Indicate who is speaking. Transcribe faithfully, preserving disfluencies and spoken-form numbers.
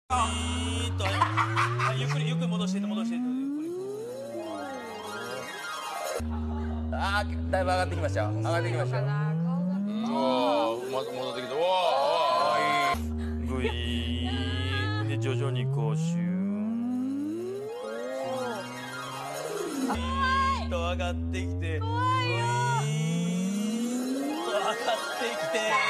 Speaker 1: いーっと、あ、ゆっくりゆっくり戻していって戻していって、ゆっくり。
Speaker 2: あー、だいぶ上がってきましたよ。上がってきましたよ。
Speaker 3: うわ
Speaker 2: ー、ま戻ってきた。うわー、いい。
Speaker 1: ぐいーで徐々にこうシューンシューンと上がってきて、ぐいーんと上がってきて。